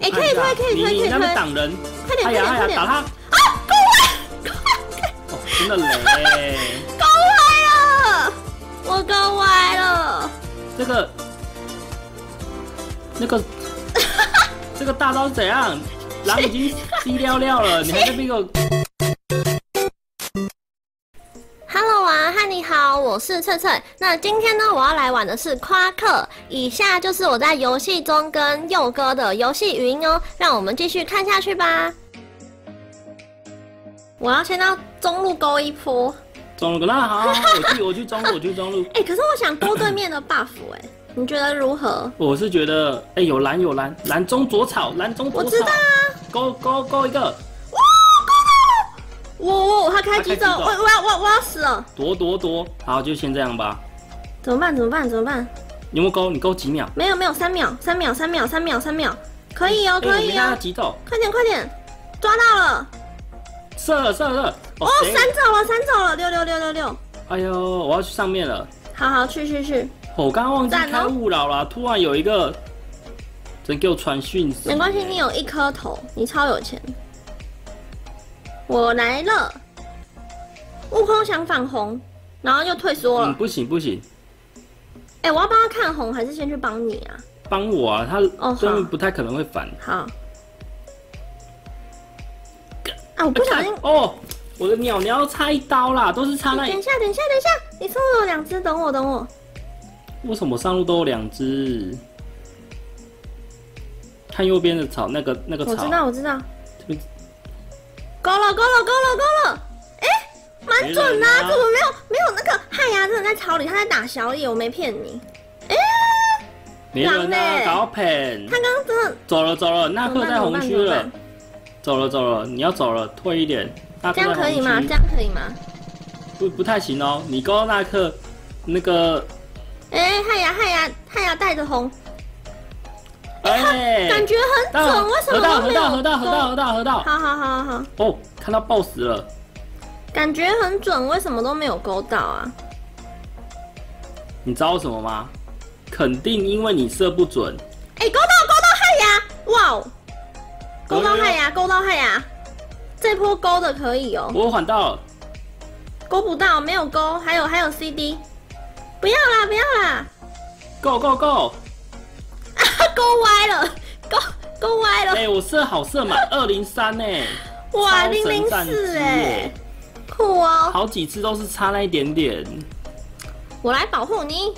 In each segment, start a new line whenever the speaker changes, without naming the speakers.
哎，可以推，
你那边挡人，
快点
打他！
啊，够歪！
哦，真的雷，
够歪了，我够歪了。
这个大招是怎样？狼已经滴尿尿了，你还在那边给我。
Hello 啊，嗨，你好，我是翠翠。那今天呢，我要来玩的是夸克。以下就是我在游戏中跟佑哥的游戏语音哦，让我们继续看下去吧。我要先到中路勾一波。
中路，那好，我去中路。
哎，可是我想勾对面的 buff 哎，你觉得如何？
我是觉得，哎，有蓝，蓝中左草，
我知道啊，
勾一个。
我他开机走，我要死了！
夺，好，就先这样吧。
怎么办？
你有没有勾？你勾几秒？
没有，3秒，可以哦，可以哦。
急走，
快点，抓到了！
射了！
哦，闪走了，6。
哎呦，我要去上面了。
好，去。
我刚刚忘记开勿扰了，突然有一个人给我传讯息。
没关系，你有1颗头，你超有钱。我来了，悟空想反红，然后又退缩了。
不行。
哎，我要帮他看红，还是先去帮你啊？
帮我啊，他真的不太可能会反。
好。啊，我不小心。
哦，我的鸟差1刀啦，都是差那。
等一下，你送我2只，等我。
为什么上路都有2只？看右边的草，那个草。
我知道。勾了！哎，蛮准的，怎么没有那个汉牙真的在草里，他在打小野，我没骗你。哎，
没人啊，搞骗！
他刚刚真的
走了，纳克在红区了。走了，你要走了，退一点。
这样可以吗？
不太行哦，你勾纳克那个。
哎，汉牙带着红。
哎，
感觉很准，为什么都没有？
河道。
好。
哦，看到 BOSS 了。
感觉很准，为什么都没有勾到啊？
你知道什么吗？肯定因为你射不准。
哎，勾到汉牙！哇哦，勾到汉牙，这波勾的可以哦。
我缓到了。
勾不到，没有勾，还有 CD。不要啦
Go！
勾歪了，勾歪了！
哎，我射好射满203哎，
哇，004哎，酷哦！
好几次都是差那一点点。
我来保护你。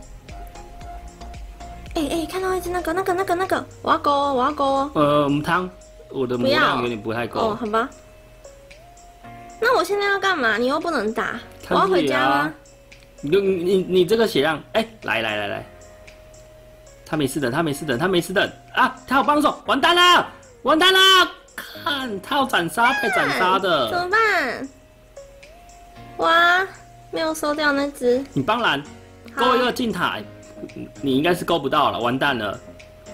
哎，看到一只那个，我要勾哦。
母汤，我的母量有点不太够。
哦，好吧。那我现在要干嘛？你又不能打，我要回家吗？
你这个血量，哎，来。他没事的啊！他有帮手，完蛋了！看，他要斩杀，被斩杀的，
怎么办？哇，没有收掉那只。
你帮蓝勾一个进塔，你应该是勾不到了，完蛋了。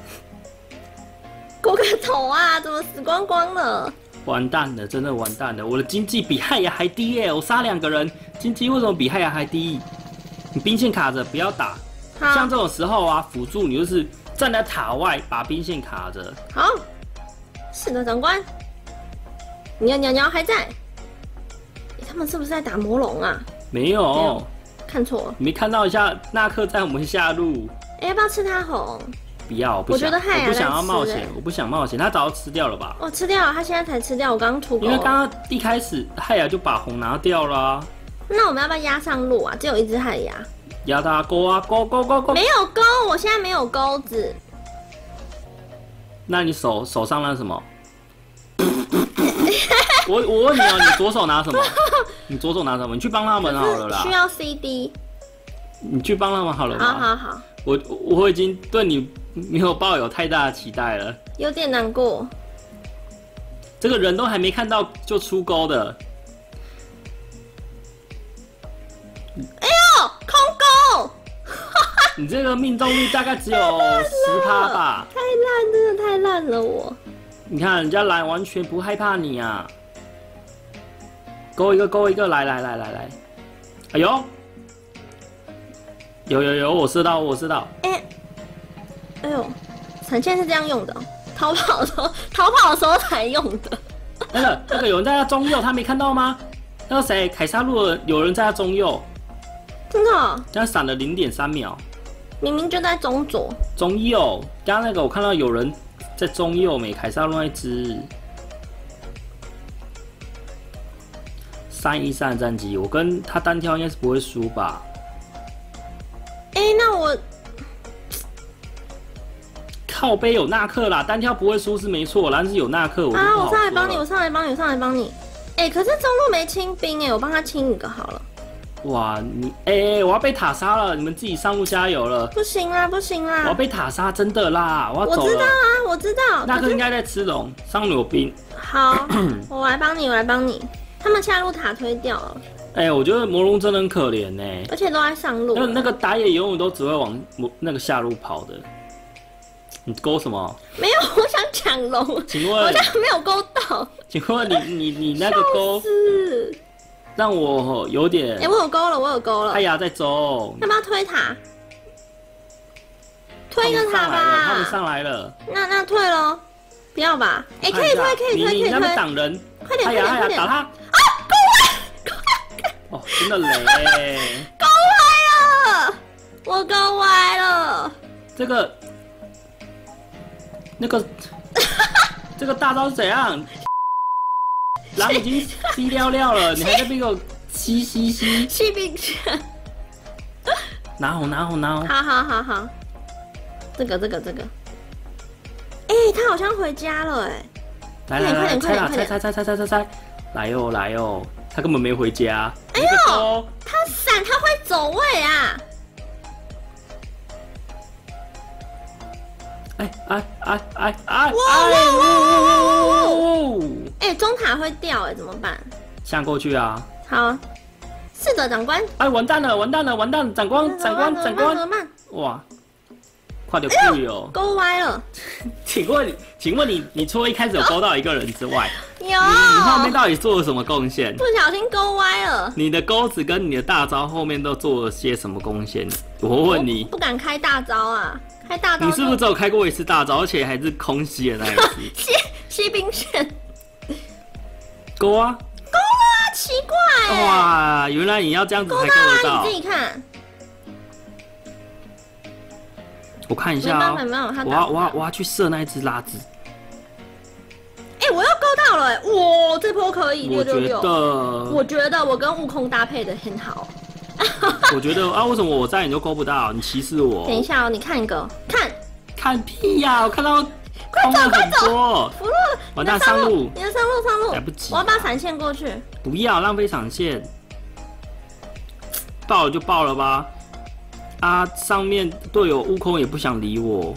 勾个头啊！怎么死光光了？
完蛋了，真的完蛋了！我的经济比汉牙还低耶！我杀2个人，经济为什么比汉牙还低？你兵线卡着，不要打。像这种时候啊，辅助你就是站在塔外把兵线卡着。
好，是的，长官。鸟还在。他们是不是在打魔龙啊？
没有，
看错了。
你没看到一下纳克在我们下路？
哎，要不要吃他红？
不要，
我觉得汉牙
我不想要冒险，我不想冒险。他早就吃掉了吧？
哦，吃掉了，他现在才吃掉。我刚出钩。
因为刚刚一开始汉牙就把红拿掉了啊。
那我们要不要压上路啊？只有1只汉牙。
压他勾啊勾！
没有钩，我现在没有钩子。
那你手上那什么？我问你哦，你左手拿什么？你去帮他们好了啦。
需要 CD。
你去帮他们好了吗？
好。
我已经对你没有抱有太大的期待了。
有点难过。
这个人都还没看到就出钩的。
哎呦，空钩！
你这个命中率大概只有10%吧？
太烂，真的太烂了我。
你看人家蓝完全不害怕你啊！勾一个，来！哎呦，有，我射到。
哎呦，闪现是这样用的。 逃跑的时候才用的。
那个有人在他中右，他没看到吗？那个谁，凯撒路有人在他中右，
真的、哦？
他闪了0.3秒。
明明就在中左。
中右，刚刚那个我看到有人在中右，凯撒路那一只。313的战绩，我跟他单挑应该是不会输吧？
那我
靠背有纳克啦，单挑不会输是没错，但是有纳克我就不好说了。
我上来帮你，我上来帮你。可是中路没清兵我帮他清一个好了。
哇，你我要被塔杀了，你们自己上路加油了。
不行啦，我
要被塔杀，真的啦，我要走了。
我知道啊，我知道。
纳克应该在吃龙，上路有兵。
好，我来帮你。他们下路塔推掉了。
我觉得魔龙真的很可怜呢，
而且都在上路。
那个打野永远都只会往那个下路跑的。你勾什么？
没有，我想抢龙。
请问？
我这样没有勾到。
请问你那个勾？让我有点。
我有勾了。
哎呀，在走。
要不要推塔？推一个塔吧。
他们上来了。
那退咯。不要吧？可以推。
你那边挡人。
快点，
打他！
啊，勾歪！
哦，真的雷！
勾歪了，我勾歪了。
这个大招是怎样？狼已经吸溜了，你还在那边给我吸
冰拳。
拿红。
好。这个。他好像回家了
来，猜！来哟！他根本没回家。
哎呦，他闪，他会走位啊！哇！中塔会掉怎么办？
下过去啊！
好，是的，长官。
完蛋了！长官！
怎么办？
哇！快点去哦！
勾歪了。
请问你除了一开始有勾到一个人之外，
有
你后面到底做了什么贡献？
不小心勾歪了。
你的钩子跟你的大招后面都做了些什么贡献？我问你，
不敢开大招啊！开大招，
你是不是只有开过一次大招，而且还是空吸的那一次？
吸冰拳。
勾啊！
奇怪
哇，原来你要这样子才勾得到。
你自己看。
我看一下我要去射那一只拉子。
我又勾到了哇，这波可以666。我觉得我跟悟空搭配的很好。
我觉得为什么我在你都勾不到？你歧视我？
等一下你看一个，
看屁呀！我看到空了很多。
福禄，
完蛋，上路！
你的上路，
来不及。
我要把闪现过去。
不要浪费闪现，爆了就爆了吧。上面队友悟空也不想理我。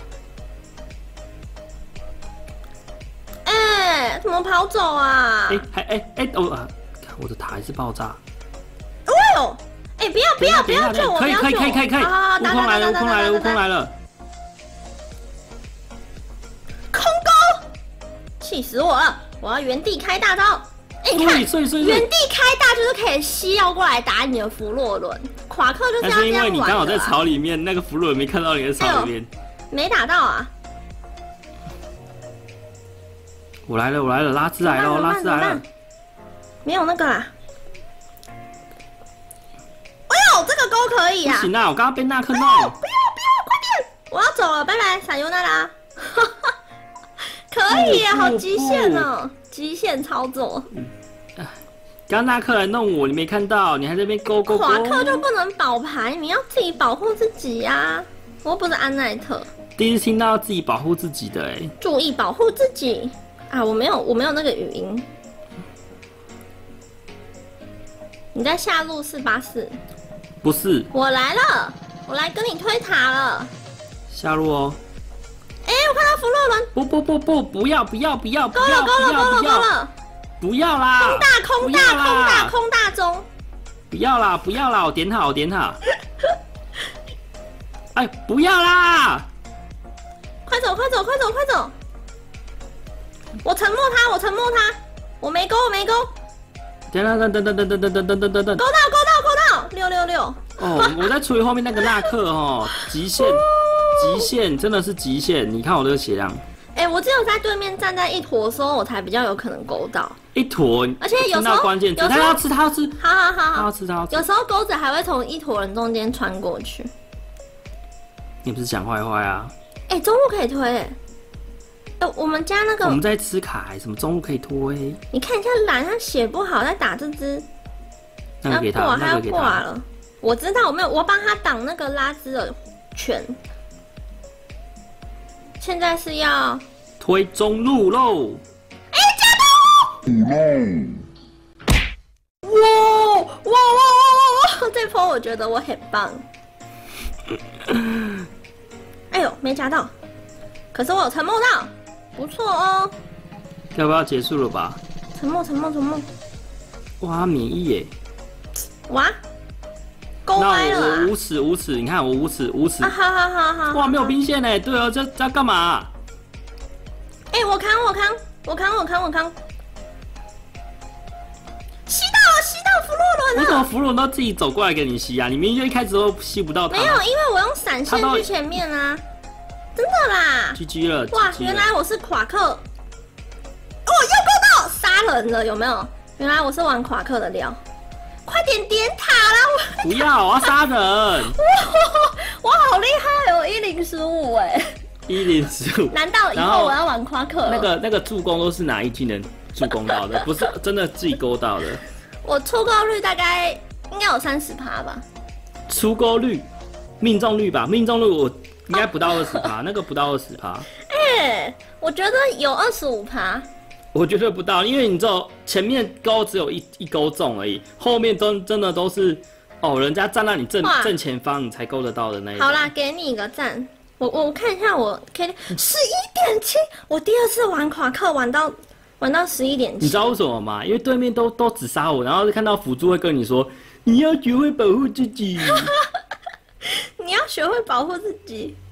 怎么跑走啊？
我的塔还是爆炸。
不要救我！
可以！悟空来了！
空勾，气死我了！我要原地开大招。你看，原地开大就是可以吸要过来打你的弗洛伦。夸克就是要这样玩的。但是
因为你刚好在草里面，那个弗洛伦没看到你在草里面。
没打到啊！
我来了，拉兹来了！
没有那个啦。这个勾可以啊！
不行啊，我刚刚被纳克弄。
不要，快点！我要走了，拜拜，撒尤那拉。可以好极限哦，极限操作。
刚纳克来弄我，你没看到？你还在那边勾。
夸克就不能保牌，你要自己保护自己呀！我又不是安奈特。
第一次听到要自己保护自己的
注意保护自己啊！我没有那个语音。你在下路484。
不是，
我来了，我来跟你推塔了。
下路哦。
我看到弗洛伦。
不要！
勾了。
不要啦！
空大中。
不要啦！我点好。不要啦！
快走！我沉默他，我没勾。
等，
勾到666。
我在处理后面那个纳克极限，真的是极限！你看我这个血量。
我只有在对面站在一坨的时候，我才比较有可能勾到。
一坨，
而且有时候
关键词，他要吃，他要吃，
好，
他要吃，他要吃。
有时候钩子还会从一坨人中间穿过去。
你不是讲坏话啊？
中路可以推。我们家那个
我们在吃卡，什么中路可以推？
你看一下蓝，他血不好，在打这只。
那个给他，
他要挂了。我知道，我帮他挡那个拉兹的拳。现在是要
推中路喽！
加油！哇！这波我觉得我很棒。哎呦，没夹到，可是我有沉默到，不错哦。
要不要结束了吧？
沉默。
哇，免疫耶！
哇，勾歪了啊！
那我无耻，你看我无耻。
好。
哇，没有兵线哎，对哦，这要干嘛？
我扛。吸到弗洛伦了！
为什么弗洛伦都自己走过来给你吸啊？你明明就一开始都吸不到他。
没有，因为我用闪现去前面啊，真的啦。
GG 了。
哇，原来我是夸克。又勾到杀人了，有没有？原来我是玩夸克的料。快点点塔啦！
不要，我要杀人！
我好厉害哦，1015哎
！1015。
难道以后我要玩夸克了？
那个助攻都是哪一技能助攻到的？不是真的自己勾到的。
我出钩率大概应该有30%吧。
出钩率、命中率吧，命中率我应该不到20%，那个不到20%。
我觉得有25%。
我觉得不到，因为你知道前面钩只有一钩中而已，后面真的都是人家站在你正前方你才勾得到的那一种。
好啦，给你一个赞。我看一下我 K 11.7，我第2次玩夸克玩到11.7。
你知道为什么吗？因为对面都只杀我，然后看到辅助会跟你说你要学会保护自己。
你要学会保护自己。